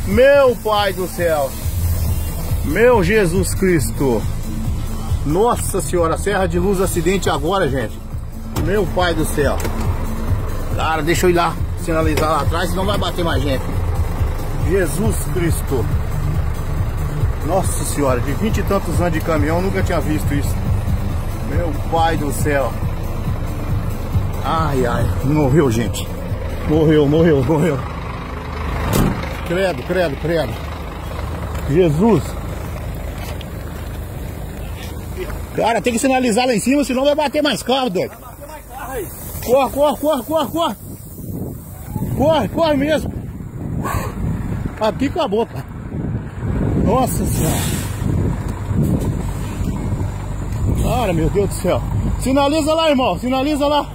Meu Pai do céu. Meu Jesus Cristo. Nossa Senhora, Serra de Luz, acidente agora, gente. Meu Pai do céu. Cara, deixa eu ir lá, sinalizar lá atrás, senão vai bater mais gente. Jesus Cristo. Nossa Senhora, de 20 e tantos anos de caminhão, nunca tinha visto isso. Meu Pai do céu. Ai, ai, morreu, gente. Morreu. Credo. Jesus. Cara, tem que sinalizar lá em cima, senão vai bater mais carro, doido. Corre mesmo. Aqui acabou, cara. Nossa Senhora. Cara, meu Deus do céu. Sinaliza lá, irmão, sinaliza lá.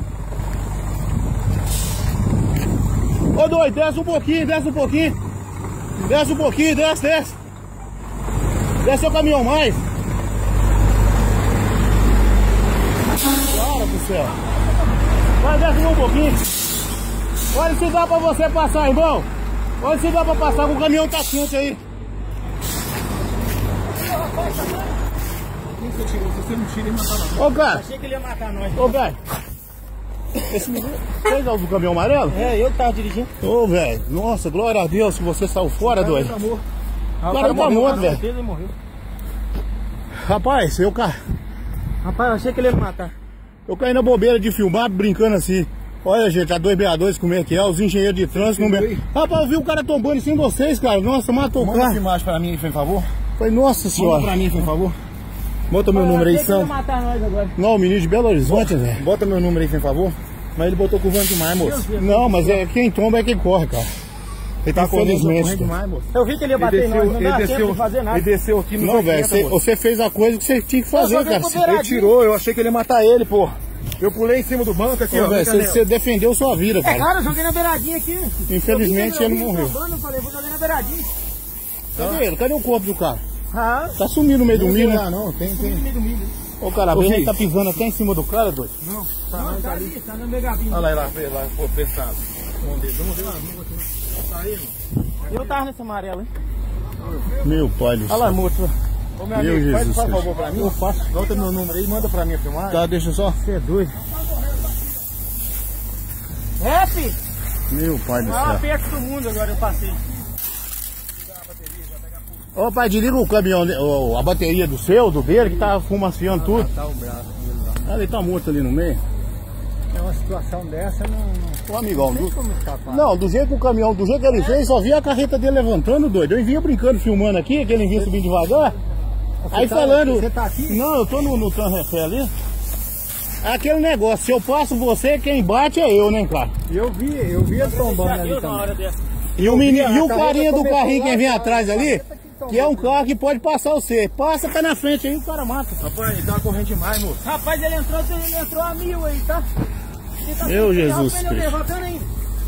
Ô doido, desce um pouquinho. Desce o caminhão mais. Cara do céu. Vai, desce um pouquinho. Olha se dá pra você passar, irmão. Olha se dá pra passar, o caminhão tá quente aí. Se você não tira, ele matava. Ô, cara. Achei que ele ia matar nós. Ô, velho. Esse menino, você é do caminhão amarelo? É, eu que tava dirigindo. Ô, velho, nossa, glória a Deus que você saiu fora, doido. O cara tá morto, velho. Ele morreu. Rapaz, Rapaz, eu achei que ele ia me matar. Eu caí na bobeira de filmar, brincando assim. Olha, gente, a 262 como é que é, os engenheiros de trânsito. Rapaz, eu vi o cara tombando em cima de vocês, cara. Nossa, matou o cara. Manda essa imagem pra mim, por favor. Foi, nossa Senhora. Manda pra mim, por favor. Bota meu número aí, São. Matar nós agora. Não, o menino de Belo Horizonte, velho. Bota meu número aí, por favor. Mas ele botou curvando demais, moço. Não, mas é quem tomba é quem corre, cara. Ele tá correndo demais, moço. Eu vi que ele ia bater em nós, não dá tempo de fazer nada. Ele desceu aqui no. Não, velho, você fez a coisa que você tinha que fazer, cara. Ele tirou, eu achei que ele ia matar ele, pô. Eu pulei em cima do banco aqui, ó. Você defendeu sua vida, cara. É, cara, eu joguei na beiradinha aqui. Infelizmente ele morreu. Eu falei, vou jogar na beiradinha. Cadê ele? Cadê o corpo do cara? Ah, tá sumindo no meio do milho, né? Não, tem. No meio do milho. Ô, cara, a gente tá pisando até em cima do cara, doido? Não, tá ali, tá no megabinho. Olha lá, pô, pensado. Vamos ver lá. Tá aí, mano. Eu tava nesse amarelo, hein? Meu Pai do céu. Olha lá, moço. Ô, meu amigo, faz um favor pra mim. Eu faço. Bota meu número aí, manda pra mim a filmagem. Tá, deixa só. Você é doido. É, filho. Meu Pai do céu. Ah, perto do mundo agora eu passei. Ô, pai, desliga o caminhão, a bateria do seu, do dele, que tá fumaciando tudo. Tá o braço dele lá. Ele tá morto ali no meio. É uma situação dessa, não. Ô, amigão, não tem como escapar. Não, do jeito que o caminhão, do jeito que ele fez, só via a carreta dele levantando, doido. Eu vinha brincando, filmando aqui, que ele vinha subindo devagar. Aí falando. Você tá aqui? Não, eu tô no Tranrefé ali. Aquele negócio, se eu passo você, quem bate é eu, né, cara? Eu vi ele tombando ali também. E o carinha do carrinho que vem atrás ali, que é um carro que pode passar você. Passa, tá na frente aí, o cara mata. Rapaz, ele tá correndo demais, moço. Rapaz, ele entrou a 1000 aí, tá? Tá meu Jesus Cristo. Levantando ainda.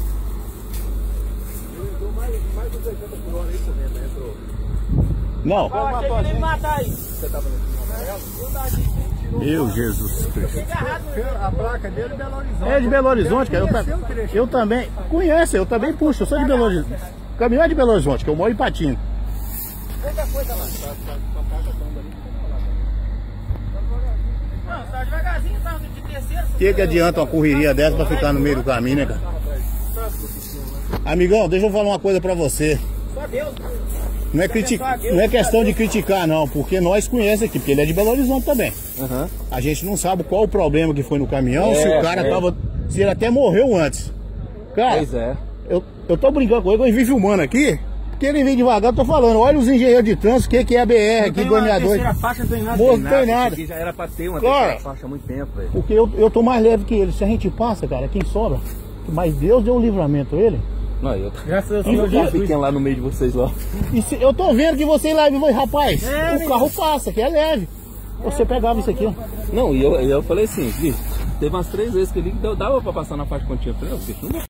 Ele entrou mais de 80 por hora aí, você entrou. Não. Eu achei que ele ia me matar aí. Você tava nesse amarelo? Meu Jesus Cristo. A placa dele é Belo Horizonte. É de Belo Horizonte, cara. Eu também. Conhece, eu também puxo. Eu sou de Belo Horizonte. O caminhão é de Belo Horizonte, que eu moro em Patinho. Outra coisa lá. Não, tá devagarzinho, tá de terceiro. Que adianta uma correria dessa pra ficar no meio do caminho, né, cara? Amigão, deixa eu falar uma coisa pra você. Só Deus. Não é questão de criticar, não, porque nós conhecemos aqui, porque ele é de Belo Horizonte também. Uhum. A gente não sabe qual o problema que foi no caminhão, se o cara tava. Se ele até morreu antes. Cara, Pois é. eu tô brincando com ele, eu vim filmando aqui, porque ele vem devagar, eu tô falando, olha os engenheiros de trânsito, o que é a BR aqui, 262. Faixa, não tem nada. Moço, não tem nada. Aqui já era pra ter uma Cara, terceira faixa há muito tempo, velho. Porque eu tô mais leve que ele. Se a gente passa, cara, quem sobra. Mas Deus deu o livramento a ele. Não, eu Graças a já Deus. fiquei lá no meio de vocês lá. Eu tô vendo que você é leve, rapaz. O carro passa, que é leve. Você pegava isso aqui, ó. Não, e eu falei assim, bicho, teve umas 3 vezes que ele dava pra passar na faixa quando tinha freio, bicho, não